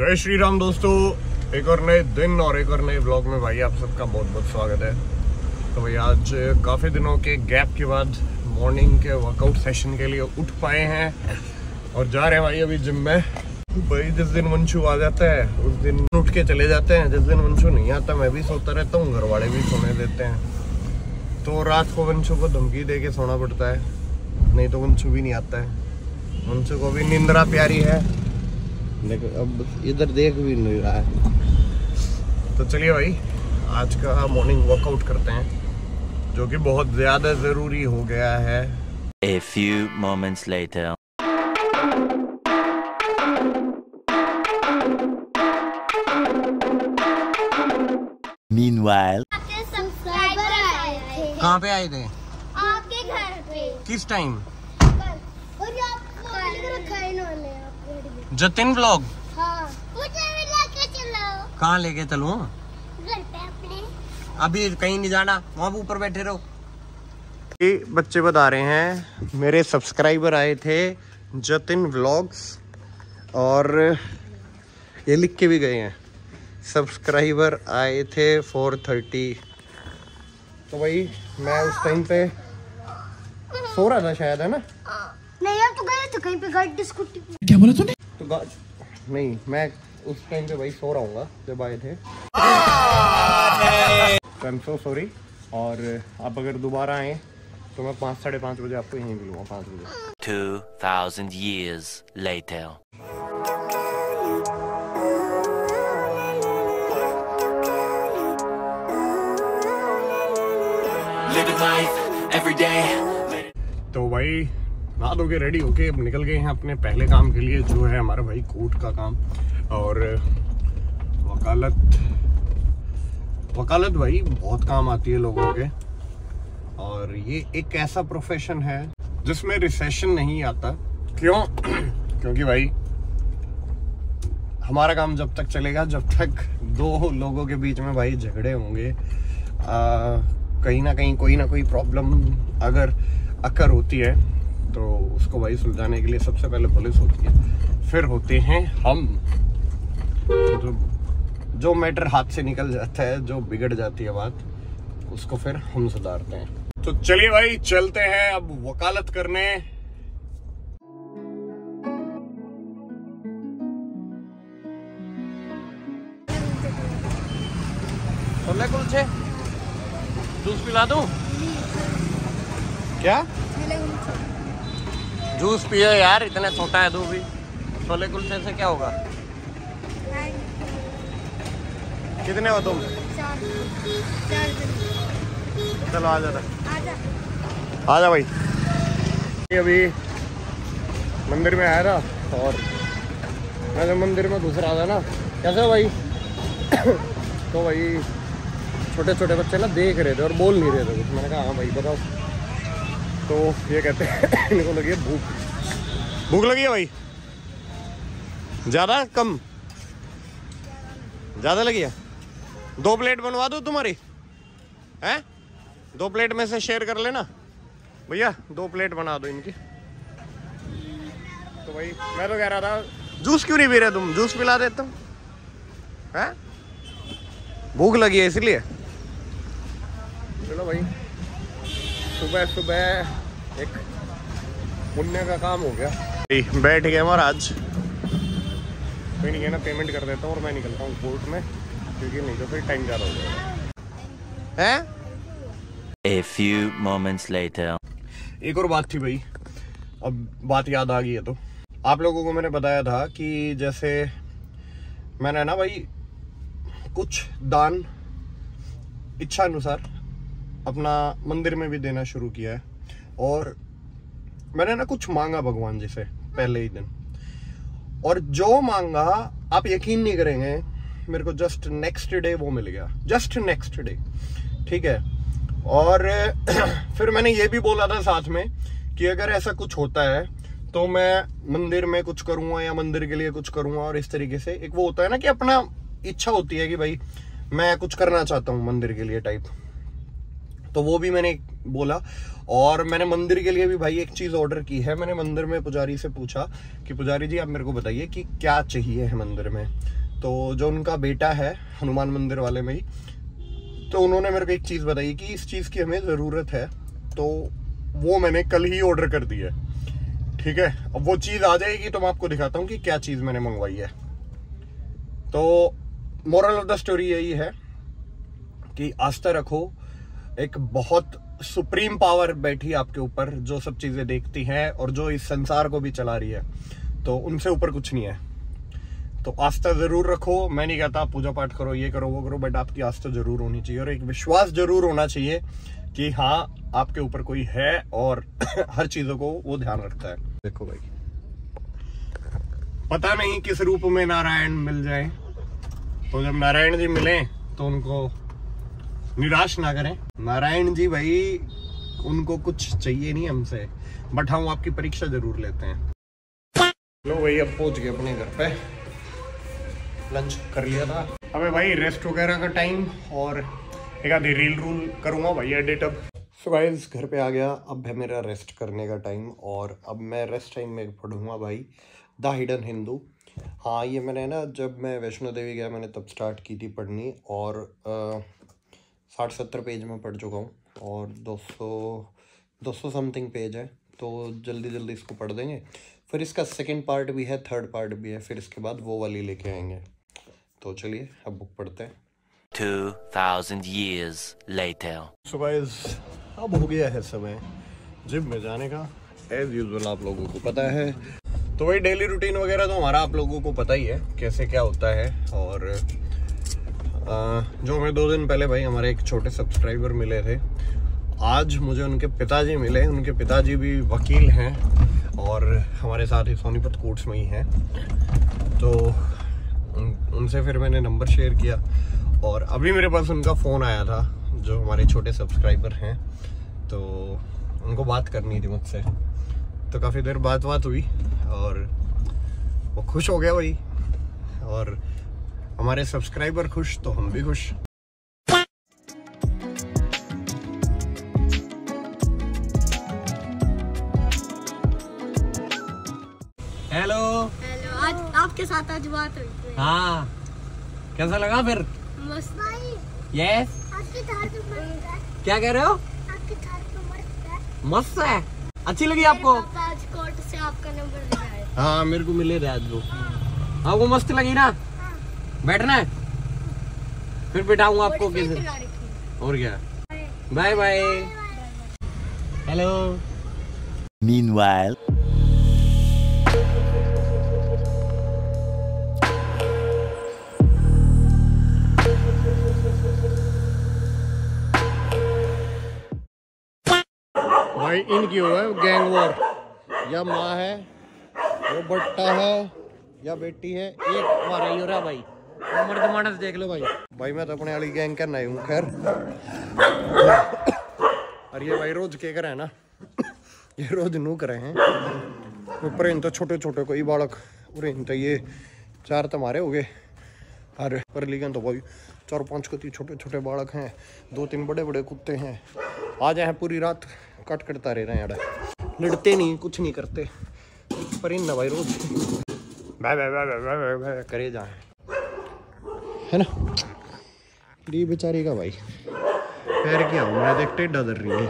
जय श्री राम दोस्तों, एक और नए दिन और एक और नए ब्लॉग में भाई आप सबका बहुत बहुत स्वागत है। तो भाई आज काफ़ी दिनों के गैप के बाद मॉर्निंग के वर्कआउट सेशन के लिए उठ पाए हैं और जा रहे हैं भाई अभी जिम में। भाई जिस दिन वंशु आ जाता है उस दिन उठ के चले जाते हैं, जिस दिन वंशु नहीं आता मैं भी सोता रहता हूँ, घर वाले भी सोने देते हैं। तो रात को वंशु को धमकी दे के सोना पड़ता है, नहीं तो वंशु भी नहीं आता है। वंशु को भी निंद्रा प्यारी है, लेकिन अब इधर देख भी नहीं रहा है। तो चलिए भाई आज का मॉर्निंग वर्कआउट करते हैं, जो कि बहुत ज़्यादा ज़रूरी हो गया है। A few moments later. Meanwhile. आपके सब्सक्राइबर आए थे। कहाँ पे आए थे? आपके घर पे। किस टाइम? और आपको रखा है इन्होंने आपके जतिन व्लॉग। हाँ। मुझे भी लेके चलो। कहाँ लेके चलूं? घर पे अपने। अभी कहीं नहीं जाना, वहाँ ऊपर बैठे रहो। ये बच्चे बता रहे हैं मेरे सब्सक्राइबर आए थे जतिन व्लॉग्स, और ये लिख के भी गए हैं सब्सक्राइबर आए थे 430। तो भाई मैं उस टाइम पे सो रहा था शायद, है ना? नहीं आप तो गए थे कहीं पे गाड़ी स्कूटी। क्या बोला तूने? तो नहीं, मैं उस टाइम पे भाई सो रहा हूँ जब आए थे। I am so sorry. और आप अगर दोबारा आए तो मैं 5 साढ़े 5 बजे आपको यहीं मिलूंगा, 5 बजे। 2000 years later. Living life every day. तो भाई नहा धो के रेडी होके अब निकल गए हैं अपने पहले काम के लिए, जो है हमारा भाई कोर्ट का काम। और वकालत भाई बहुत काम आती है लोगों के, और ये एक ऐसा प्रोफेशन है जिसमें रिसेशन नहीं आता। क्यों? क्योंकि भाई हमारा काम जब तक चलेगा जब तक दो लोगों के बीच में भाई झगड़े होंगे, कहीं ना कहीं कोई ना कोई प्रॉब्लम अगर अकर होती है तो उसको भाई सुलझाने के लिए सबसे पहले पुलिस होती है, फिर होते हैं हम। जो मैटर हाथ से निकल जाता है, जो बिगड़ जाती है बात, उसको फिर हम सुधारते हैं। तो चलिए भाई चलते हैं अब वकालत करने। छोले कुलचे जूस पिला दूं? क्या जूस पिए यार, इतना छोटा है दूध भी। छोले कुलचे से क्या होगा? कितने हो तुम? 4 चलो आ जाता, आ जा भाई। अभी मंदिर में आया था और मैं जब मंदिर में घुस रहा था ना, कैसे भाई तो भाई छोटे छोटे बच्चे ना देख रहे थे और बोल नहीं रहे थे कुछ। मैंने कहा हाँ भाई बताओ। तो ये कहते हैं इनको लगी है भूख लगी है भाई। ज़्यादा कम? ज़्यादा लगी है? 2 प्लेट बनवा दो तुम्हारी, हैं? 2 प्लेट में से शेयर कर लेना भैया, 2 प्लेट बना दो इनकी। तो भाई मैं तो कह रहा था जूस क्यों नहीं पी रहे तुम? जूस पिला देता हूँ, हैं? भूख लगी है इसलिए। चलो भाई सुबह सुबह एक पुण्य का काम हो गया। बैठ गए महाराज, कोई नहीं है ना, पेमेंट कर देता हूँ और मैं निकलता हूँ कोर्ट में, क्योंकि नहीं तो फिर टाइम ज़्यादा हो जाएगा। हैं? A few moments later. एक और बात थी भाई, अब बात याद आ गई है। तो आप लोगों को मैंने बताया था कि जैसे मैंने ना भाई कुछ दान इच्छा अनुसार अपना मंदिर में भी देना शुरू किया है, और मैंने ना कुछ मांगा भगवान जी से पहले ही दिन, और जो मांगा आप यकीन नहीं करेंगे, मेरे को जस्ट नेक्स्ट डे वो मिल गया, जस्ट नेक्स्ट डे। ठीक है, और फिर मैंने ये भी बोला था साथ में कि अगर ऐसा कुछ होता है तो मैं मंदिर में कुछ करूंगा या मंदिर के लिए कुछ करूंगा। और इस तरीके से एक वो होता है ना कि अपना इच्छा होती है कि भाई मैं कुछ करना चाहता हूँ मंदिर के लिए टाइप। तो वो भी मैंने बोला। और मैंने मंदिर के लिए भी भाई एक चीज ऑर्डर की है। मैंने मंदिर में पुजारी से पूछा कि पुजारी जी आप मेरे को बताइए कि क्या चाहिए है मंदिर में। तो जो उनका बेटा है हनुमान मंदिर वाले में ही, तो उन्होंने मेरे को एक चीज बताई कि इस चीज की हमें जरूरत है, तो वो मैंने कल ही ऑर्डर कर दी है। ठीक है, अब वो चीज आ जाएगी तो मैं आपको दिखाता हूँ कि क्या चीज मैंने मंगवाई है। तो मोरल ऑफ द स्टोरी यही है कि आस्था रखो, एक बहुत सुप्रीम पावर बैठी आपके ऊपर जो सब चीजें देखती है और जो इस संसार को भी चला रही है, तो उनसे ऊपर कुछ नहीं है। तो आस्था जरूर रखो। मैं नहीं कहता पूजा पाठ करो, ये करो वो करो, बट आपकी आस्था जरूर होनी चाहिए और एक विश्वास जरूर होना चाहिए कि हाँ आपके ऊपर कोई है और हर चीजों को वो ध्यान रखता है। देखो भाई, पता नहीं किस रूप में नारायण मिल जाए, तो जब नारायण जी मिले तो उनको निराश ना करें। नारायण जी भाई उनको कुछ चाहिए नहीं हमसे, बट हम आपकी परीक्षा जरूर लेते हैं। लो भाई अब पहुंच गए अपने घर पे, लंच कर लिया था। अबे भाई रेस्ट वगैरह का टाइम और एक आधी रील रूल करूंगा भाई एडिट। अब सो गाइस घर पे आ गया, अब है मेरा रेस्ट करने का टाइम और अब मैं रेस्ट टाइम में पढ़ूंगा भाई द हिडन हिंदू। हाँ ये मैंने ना जब मैं वैष्णो देवी गया मैंने तब स्टार्ट की थी पढ़नी और 60-70 पेज में पढ़ चुका हूँ और 200 समथिंग पेज है, तो जल्दी जल्दी इसको पढ़ देंगे। फिर इसका सेकंड पार्ट भी है, थर्ड पार्ट भी है, फिर इसके बाद वो वाली लेके आएंगे। तो चलिए अब बुक पढ़ते हैं। 2000 years later. So guys, अब हो गया है समय जिम में जाने का, एज यूजुअल आप लोगों को पता है। तो वही डेली रूटीन वगैरह तो हमारा आप लोगों को पता ही है कैसे क्या होता है। और जो हमें 2 दिन पहले भाई हमारे एक छोटे सब्सक्राइबर मिले थे, आज मुझे उनके पिताजी मिले। उनके पिताजी भी वकील हैं और हमारे साथ ही सोनीपत कोर्ट्स में ही हैं। तो उनसे फिर मैंने नंबर शेयर किया और अभी मेरे पास उनका फ़ोन आया था, जो हमारे छोटे सब्सक्राइबर हैं, तो उनको बात करनी थी मुझसे। तो काफ़ी देर बात हुई और वो खुश हो गया भाई, और हमारे सब्सक्राइबर खुश तो हम भी खुश। हेलो हेलो, आज आपके साथ आज बात हुई। हाँ कैसा लगा फिर? मस्त भाई। यस आपकी थार तो मस्त है। क्या कह रहे हो? आपकी थार तो मस्त है। मस्त है, अच्छी लगी आपको? मेरे पापा आज कोर्ट से आपका नंबर ले आए। हाँ मेरे को मिले थे आज वो। हाँ वो मस्त लगी ना? हाँ। बैठना है फिर बिठाऊंगा आपको बड़ी किधर। फिट गाड़ी थी। और क्या, बाय बाय। हेलो। Meanwhile. भाई इनकी हो है गैंग वॉर, या माँ है वो बट्टा है या बेटी है, एक हमारा ही हो रहा भाई। मर्द मानस देख लो भाई। भाई मैं तो अपने वाली गैंग करना ही हूँ खैर। और ये भाई रोज के करे ना, ये रोज नू करे हैं ऊपर। इन तो छोटे छोटे कोई बालक और इन तो ये 4 तुम्हारे हो गए। अरे पर लेकिन तो भाई 4-5 कति छोटे छोटे बालक हैं, 2-3 बड़े बड़े कुत्ते हैं। आ जाए पूरी रात कट करता रह रहे हैं यार, लड़ते नहीं कुछ नहीं करते, पर इन ना भाई रोज bye bye bye bye bye bye करे जाए, है ना। ये बेचारी का भाई पैर क्या हो, मैं देख टेढ़ा दर रही है।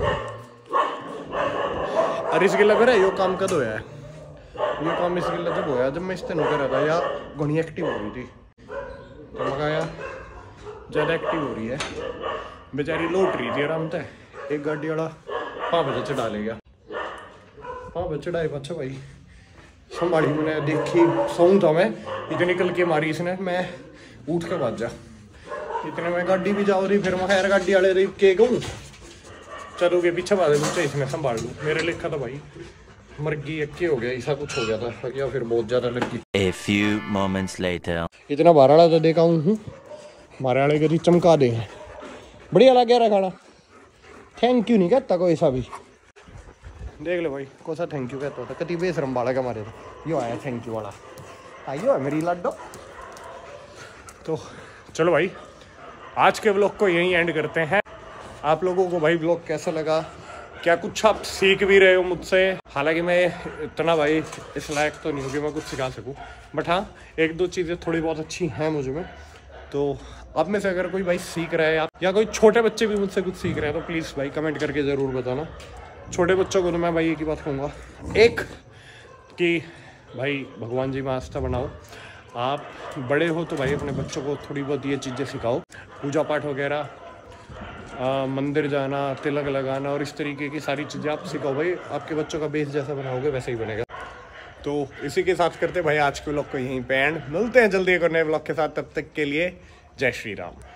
अरे इसके लग रहा है यो काम कद होया है, ये काम इसके लिए जब होया जब मैं इस तरह कर रहा था या घनी एक्टिव हो रही थी, तो मगाया ज़्यादा एक्टिव हो रही है। बेचारी लौट रही थी आराम से, एक गाड़ी वाला 5 बजे चढ़ा ले गया। 5 बजे चढ़ाए अच्छा भाई संभाली, मैंने देखी सोऊं था मैं, इतनी निकल के मारी इसने, मैं उठ के भाग जा। इतने में गाड़ी भी जाओ रही, फिर मैं खैर गाड़ी वाले रही के कहूँ चलोगे पीछे बादल नीचे इसने संभाल लूँ। मेरे लिखा था भाई मर्गी अक्के हो गया, ऐसा कुछ हो गया था या फिर बहुत ज़्यादा लगी। A few moments later. इतना बाराड़ा तो देखा हूँ, हमारे वाले कभी चमका दे, बढ़िया लग गया खाना। थैंक यू नहीं कहता कोई सा भी, देख लो भाई कौन सा थैंक यू कहता होता, कति बेशरम बालक हमारे तो यो आया थैंक यू वाला, आइयो है मेरी लाडो। तो चलो भाई आज के व्लॉग को यहीं एंड करते हैं। आप लोगों को भाई ब्लॉग कैसा लगा, क्या कुछ आप सीख भी रहे हो मुझसे। हालांकि मैं इतना भाई इस लायक तो नहीं हूँ कि मैं कुछ सिखा सकूँ, बट हाँ एक दो चीज़ें थोड़ी बहुत अच्छी हैं मुझ में। तो आप में से अगर कोई भाई सीख रहा है या कोई छोटे बच्चे भी मुझसे कुछ सीख रहे हैं तो प्लीज़ भाई कमेंट करके ज़रूर बताना। छोटे बच्चों को तो मैं भाई एक ही बात कहूँगा, एक कि भाई भगवान जी में आस्था बनाओ। आप बड़े हो तो भाई अपने बच्चों को थोड़ी बहुत ये चीज़ें सिखाओ, पूजा पाठ वगैरह, मंदिर जाना, तिलक लगाना और इस तरीके की सारी चीज़ें आप सिखाओ भाई। आपके बच्चों का बेस जैसा बनाओगे वैसे ही बनेगा। तो इसी के साथ करते भाई आज के व्लॉग को यहीं पे एंड। मिलते हैं जल्दी एक और नए व्लॉग के साथ, तब तक के लिए जय श्री राम।